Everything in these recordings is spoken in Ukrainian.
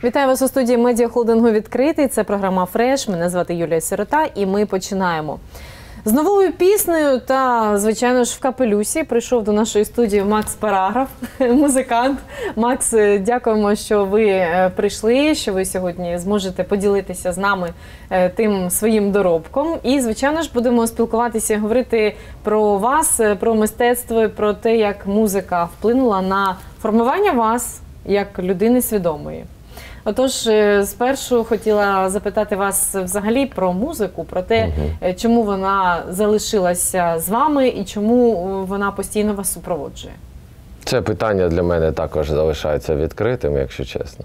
Вітаю вас у студії медіахолдингу «Відкритий». Це програма «Фреш». Мене звати Юлія Сирота і ми починаємо. З новою піснею та, звичайно ж, в капелюсі прийшов до нашої студії Макс Параграф, музикант. Макс, дякуємо, що ви прийшли, що ви сьогодні зможете поділитися з нами тим своїм доробком. І, звичайно ж, будемо спілкуватися, говорити про вас, про мистецтво, про те, як музика вплинула на формування вас як людини свідомої. Отож, спершу хотіла запитати вас взагалі про музику, про те, чому вона залишилася з вами і чому вона постійно вас супроводжує. Це питання для мене також залишається відкритим, якщо чесно.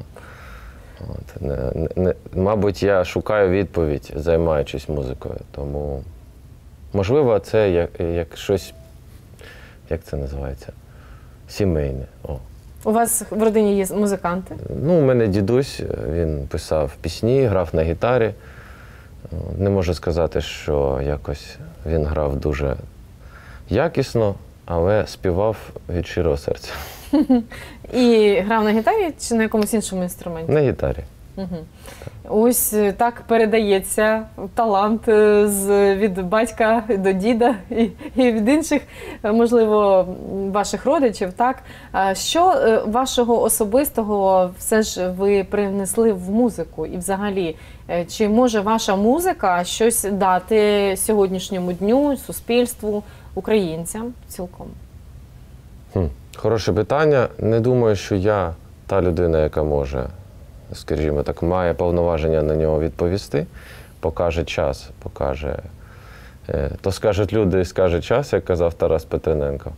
Мабуть, я шукаю відповідь, займаючись музикою, тому, можливо, це як щось, як це називається, сімейне. У вас в родині є музиканти? Ну, у мене дідусь, він писав пісні, грав на гітарі. Не можу сказати, що якось він грав дуже якісно, але співав від щирого серця. І грав на гітарі чи на якомусь іншому інструменті? На гітарі. Ось так передається талант від батька до діда і від інших, можливо, ваших родичів. Так? Що вашого особистого все ж ви принесли в музику? І взагалі, чи може ваша музика щось дати сьогоднішньому дню, суспільству, українцям цілком? Хороше питання. Не думаю, що я та людина, яка може, скажімо так, має повноваження на нього відповісти. Покаже час, покаже. То скажуть люди, скаже час, як казав Тарас Петрененко.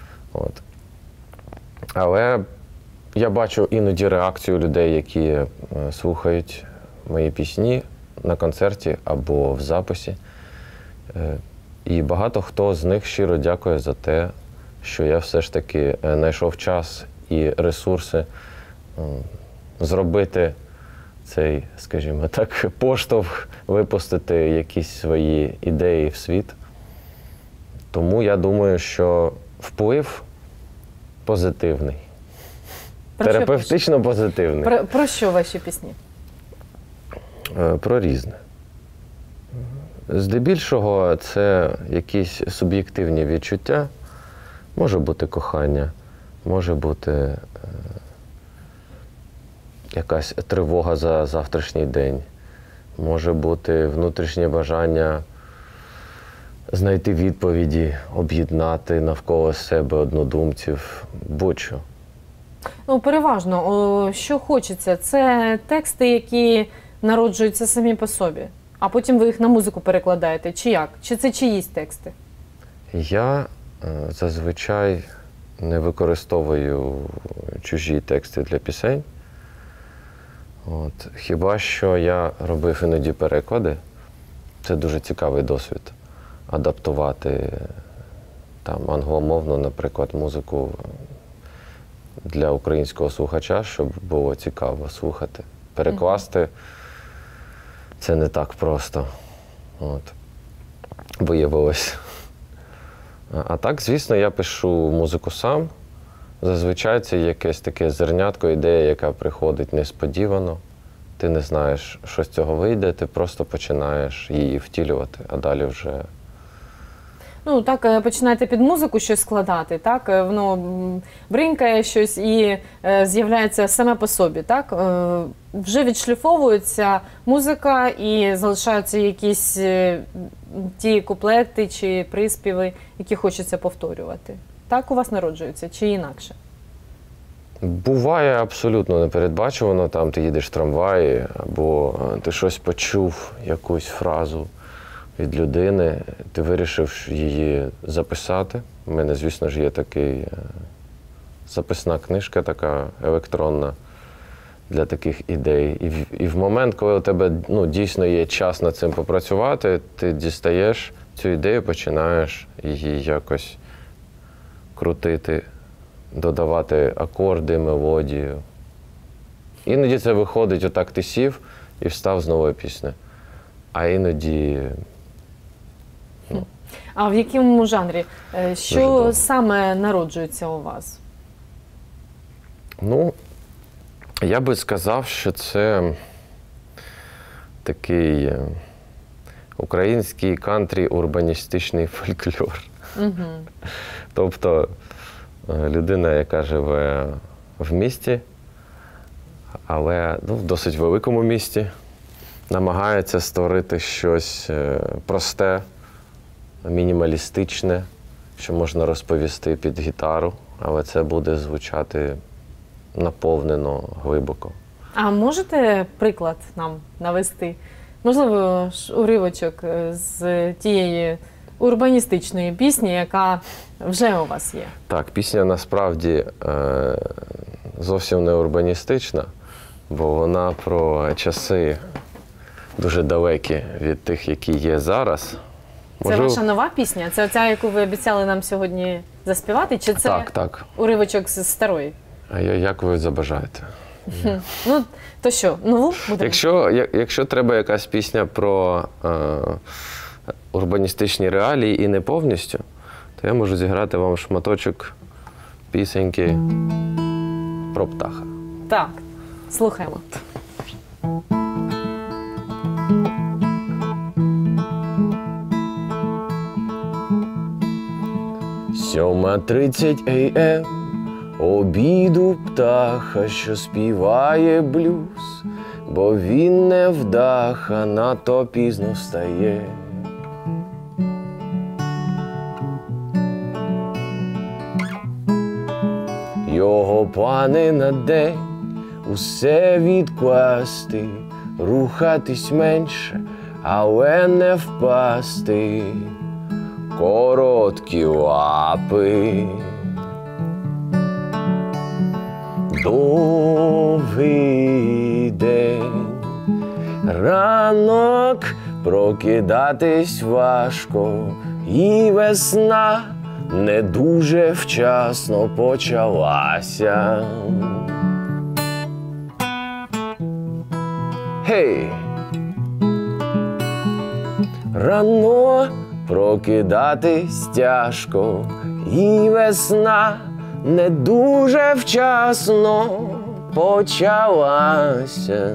Але я бачу іноді реакцію людей, які слухають мої пісні на концерті або в записі. І багато хто з них щиро дякує за те, що я все ж таки знайшов час і ресурси зробити цей, скажімо так, поштовх, випустити якісь свої ідеї в світ. Тому я думаю, що вплив позитивний. Терапевтично позитивний. Про що ваші пісні? Про різне. Здебільшого це якісь суб'єктивні відчуття. Може бути кохання, може бути якась тривога за завтрашній день, може бути внутрішнє бажання знайти відповіді, об'єднати навколо себе однодумців, будь-що. Ну, переважно, що хочеться, це тексти, які народжуються самі по собі, а потім ви їх на музику перекладаєте, чи як? Чи це чиїсь тексти? Я зазвичай не використовую чужі тексти для пісень. Хіба що я робив іноді переклади. Це дуже цікавий досвід. Адаптувати там англомовну, наприклад, музику для українського слухача, щоб було цікаво слухати. Перекласти це не так просто. Виявилось. А так, звісно, я пишу музику сам. Зазвичай це якесь таке зернятко, ідея, яка приходить несподівано. Ти не знаєш, що з цього вийде, ти просто починаєш її втілювати, а далі вже… Ну, так, починаєте під музику щось складати, так? Воно бринкає щось і з'являється саме по собі, так? Вже відшліфовується музика і залишаються якісь ті куплети чи приспіви, які хочеться повторювати. Так у вас народжується чи інакше? Буває абсолютно непередбачувано. Там ти їдеш в трамваї, або ти щось почув, якусь фразу від людини, ти вирішив її записати. У мене, звісно ж, є такий записна книжка, така електронна, для таких ідей. І в момент, коли у тебе дійсно є час над цим попрацювати, ти дістаєш цю ідею, починаєш її якось крутити, додавати акорди, мелодію. Іноді це виходить, отак ти сів і встав з нової пісні. А іноді… А в якому жанрі? Що саме народжується у вас? Ну, Я би сказав, що це такий український кантрі-урбаністичний фольклор. Тобто людина, яка живе в місті, але в досить великому місті, намагається створити щось просте, мінімалістичне, що можна розповісти під гітару, але це буде звучати наповнено, глибоко. А можете приклад нам навести? Можливо, уривочок з тієї урбаністичної пісні, яка вже у вас є? Так, пісня насправді зовсім не урбаністична, бо вона про часи дуже далекі від тих, які є зараз. Це ваша нова пісня? Це ця, яку ви обіцяли нам сьогодні заспівати? Чи це так. уривочок з старої? А як ви забажаєте? Ну, то що, нову будемо? Якщо треба якась пісня про урбаністичні реалії і не повністю, то я можу зіграти вам шматочок пісеньки про птаха. Так, слухаємо. 7:30 AM, обіду птаха, що співає блюз, бо він не вдаха, надто пізно встає. Його плани на день усе відкласти, рухатись менше, але не впасти. Короткі лапи, довгий день, ранок, прокидатись важко, і весна не дуже вчасно почалася. Гей! Рано прокидатись тяжко, і весна не дуже вчасно почалася.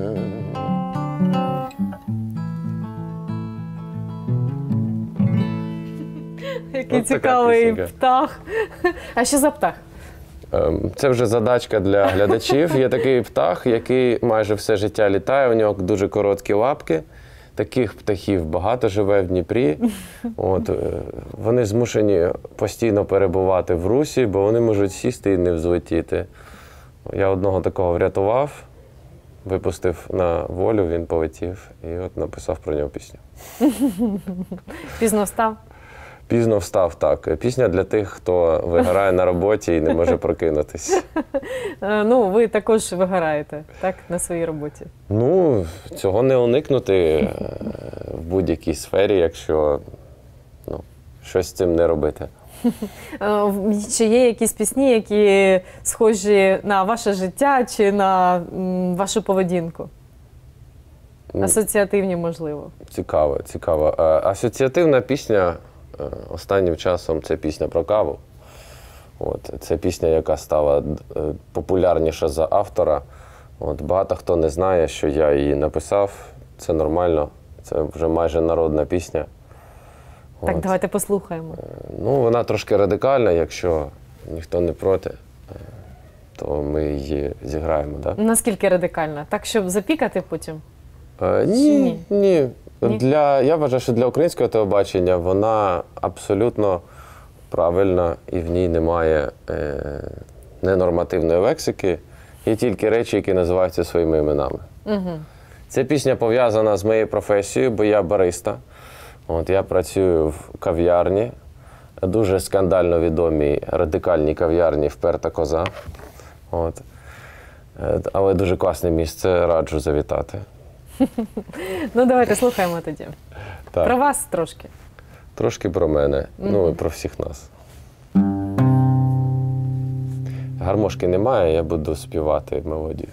Який цікавий птах. А що за птах? Це вже задачка для глядачів. Є такий птах, який майже все життя літає, у нього дуже короткі лапки. Таких птахів багато живе в Дніпрі. Вони змушені постійно перебувати в русі, бо вони можуть сісти і не взлетіти. Я одного такого врятував, випустив на волю, він полетів і написав про нього пісню. Пізно встав? Пізно встав, так. Пісня для тих, хто вигорає на роботі і не може прокинутись. Ну, ви також вигораєте, так, на своїй роботі? Ну, цього не уникнути в будь-якій сфері, якщо щось з цим не робити. Чи є якісь пісні, які схожі на ваше життя чи на вашу поведінку? Асоціативні, можливо. Цікаво. Асоціативна пісня останнім часом – це пісня про каву. Це пісня, яка стала популярніша за автора. Багато хто не знає, що я її написав. Це нормально. Це вже майже народна пісня. Так, давайте послухаємо. Вона трошки радикальна, якщо ніхто не проти, то ми її зіграємо. Да? Наскільки радикальна? Так, щоб запікати потім? Ні. Я вважаю, що для українського телебачення вона абсолютно правильна і в ній немає ненормативної лексики. Є тільки речі, які називаються своїми іменами. Ця пісня пов'язана з моєю професією, бо я бариста. Я працюю в кав'ярні, дуже скандально відомій радикальній кав'ярні «Вперта коза». Але дуже класне місце, раджу завітати. Ну, давайте слухаємо тоді. Так. Про вас трошки. Трошки про мене, і про всіх нас. Гармошки немає, я буду співати мелодію.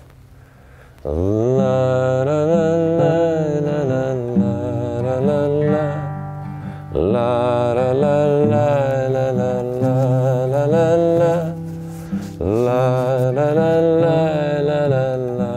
La la la la la la la la la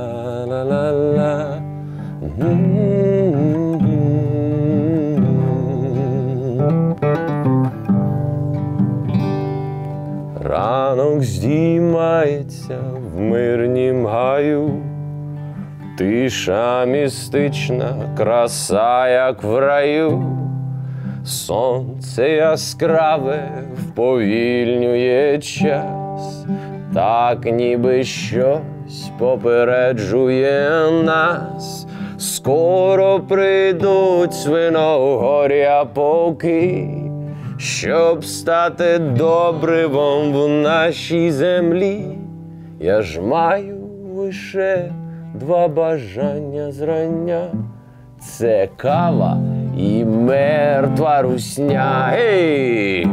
Тиша містична, краса, як в раю, сонце яскраве вповільнює час, так ніби щось попереджує нас. Скоро прийдуть свиногор'я полки, щоб стати добривом в нашій землі. Я ж маю лише 2 бажання зрання. Це кава і мертва русня. Гей!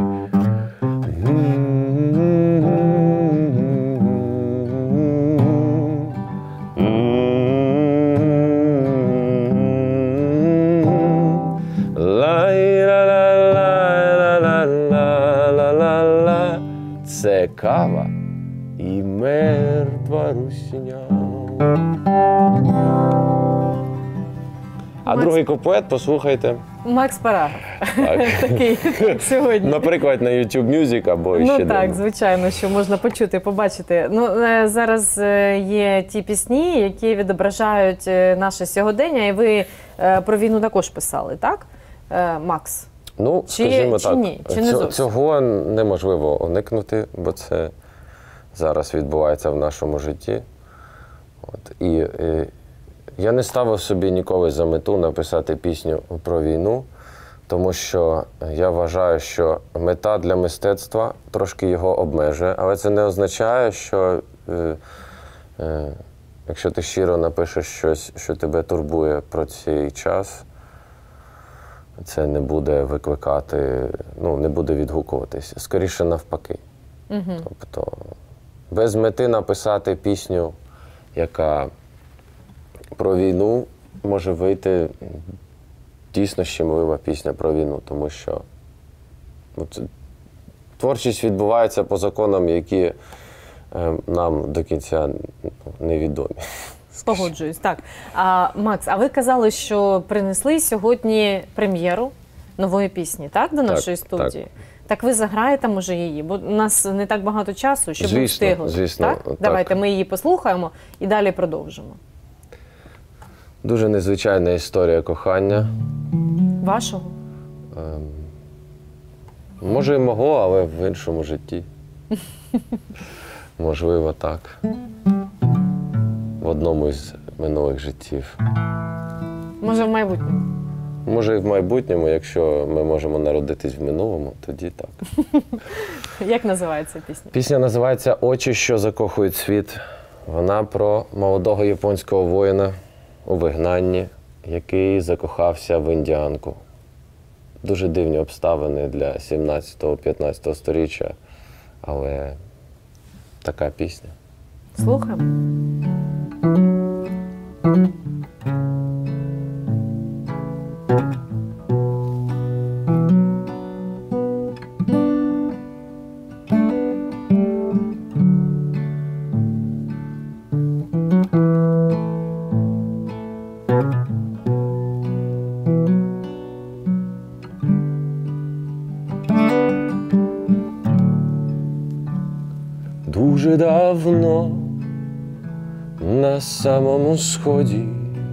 Це кава і мертва русня. А другий куплет послухайте. Макс Параграф. Так. Такий сьогодні. Наприклад, на YouTube Music або ще Ну так, де. звичайно, що можна почути, побачити. Ну, зараз є ті пісні, які відображають наше сьогодення, і ви про війну також писали, так, Макс? Ну, Чи- скажімо чи так, ні? Чи не зовсім? цього неможливо уникнути, бо це зараз відбувається в нашому житті. І я не ставив собі ніколи за мету написати пісню про війну, тому що я вважаю, що мета для мистецтва трошки його обмежує, але це не означає, що якщо ти щиро напишеш щось, що тебе турбує про цей час, це не буде викликати, ну, не буде відгукуватися. Скоріше навпаки. Тобто без мети написати пісню, яка про війну, може вийти дійсно щемлива пісня про війну, тому що творчість відбувається по законам, які нам до кінця невідомі. Погоджуюсь, так. Макс, а ви казали, що принесли сьогодні прем'єру нової пісні, так, до нашої студії? Так ви заграєте, може, її? Бо у нас не так багато часу, щоб ми встигли. Звісно, так? так. Давайте ми її послухаємо і далі продовжимо. Дуже незвичайна історія кохання. Вашого? Може і мого, але в іншому житті. Можливо, так. В одному із минулих життів. Може, в майбутньому? Може і в майбутньому, якщо ми можемо народитись в минулому, тоді так. Як називається пісня? Пісня називається «Очі, що закохують світ». Вона про молодого японського воїна у вигнанні, який закохався в індіанку. Дуже дивні обставини для 17-15 сторіччя, але така пісня. Слухаємо. Дуже давно на самому сході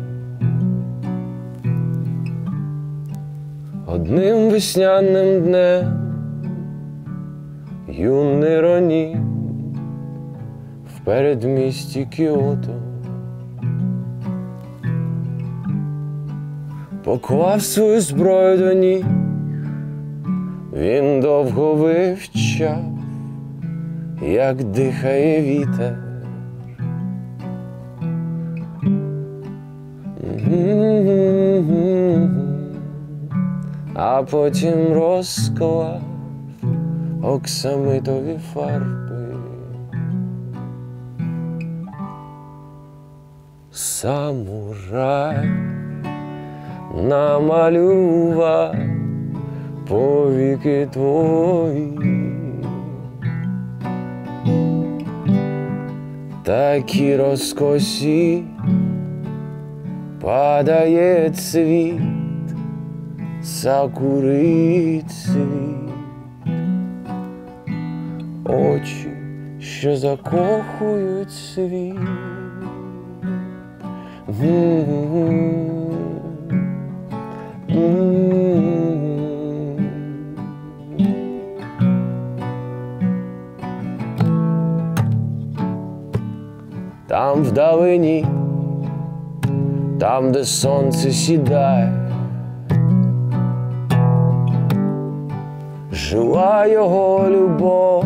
одним весняним днем юний Ронін в передмісті Кіото поклав свою зброю до ніг. Він довго вивчав, як дихає вітер. А потім розклав оксамитові фарби. Самурай намалював повіки твої. Такі розкосі падає цвіт, сакури цвіт. Очі, що закохують світ, Там вдалині, там, де сонце сідає, жила його любов,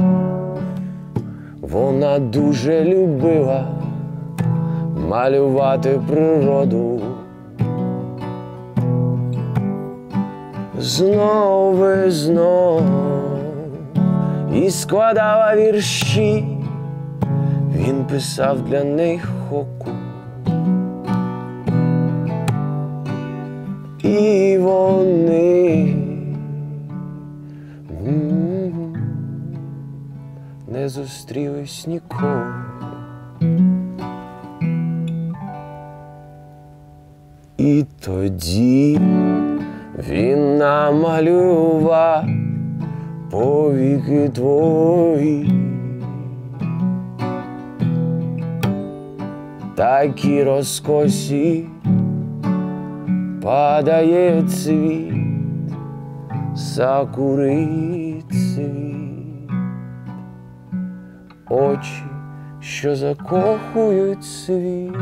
вона дуже любила малювати природу. Знов і знов і складала вірші, він писав для неї хоку. І вони не зустрілись ніколи. І тоді він намалював повіки твої, такі розкосі падає цвіт, сакури цвіт, очі, що закохують світ.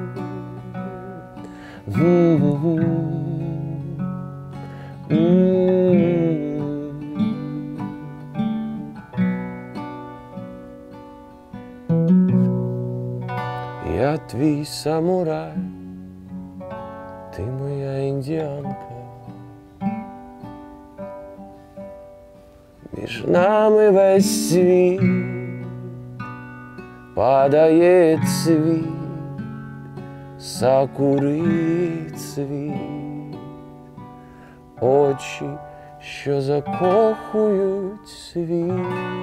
Я твій самурай, ти моя індіанка, між нами весь світ падає цвіт, сакури цвіт, очі, що закохують світ.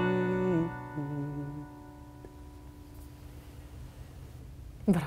Браво.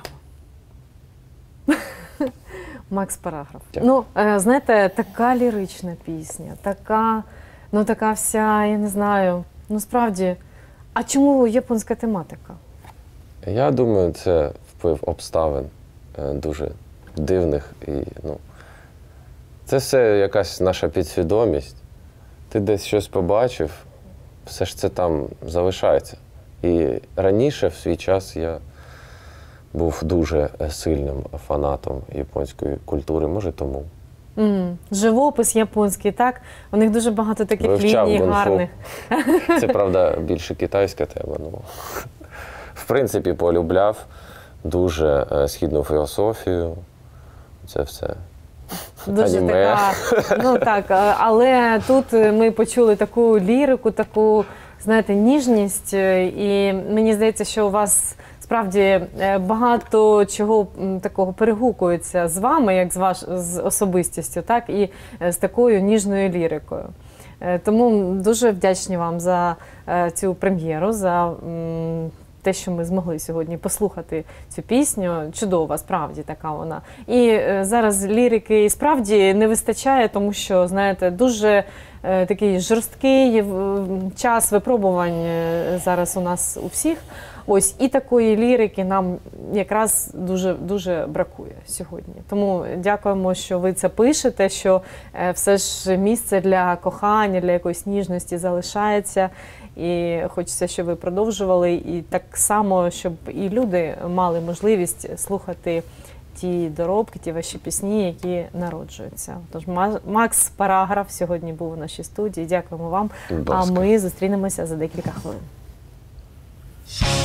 Макс Параграф. Ну, знаєте, така лірична пісня, така вся, я не знаю, ну справді, а чому японська тематика? Я думаю, це вплив обставин дуже дивних. І, це все якась наша підсвідомість. Ти десь щось побачив, все ж це там залишається. І раніше, в свій час, я був дуже сильним фанатом японської культури, може тому. Живопис японський, так? У них дуже багато таких ліній гарних. Це, правда, більше китайська тема. В принципі, полюбляв дуже східну філософію. Це все. Дуже аніме. така, але тут ми почули таку лірику, таку, знаєте, ніжність. І мені здається, що у вас справді багато чого такого перегукується з вами, як з особистістю, так, і з такою ніжною лірикою. Тому дуже вдячні вам за цю прем'єру, за те, що ми змогли сьогодні послухати цю пісню. Чудова, справді така вона. І зараз лірики і справді не вистачає, тому що, знаєте, дуже такий жорсткий час випробувань зараз у нас у всіх. Ось, і такої лірики нам якраз дуже бракує сьогодні. Тому дякуємо, що ви це пишете, що все ж місце для кохання, для якоїсь ніжності залишається. І хочеться, щоб ви продовжували. І так само, щоб і люди мали можливість слухати ті доробки, ті ваші пісні, які народжуються. Тож Макс Параграф сьогодні був у нашій студії. Дякуємо вам. А ми зустрінемося за декілька хвилин.